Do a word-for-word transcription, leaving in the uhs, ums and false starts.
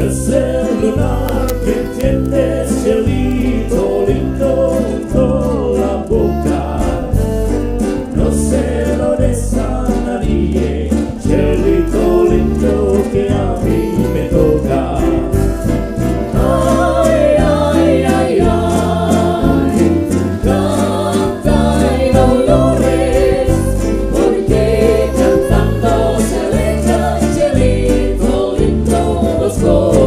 Es el lunar que tienes, cielito lindo, junto a la boca. No se lo des a nadie, cielito lindo que a mí me toca. Ay, ay, ay, ay, canta y no llores, porque cantando se aleja, cielito lindo los corazones.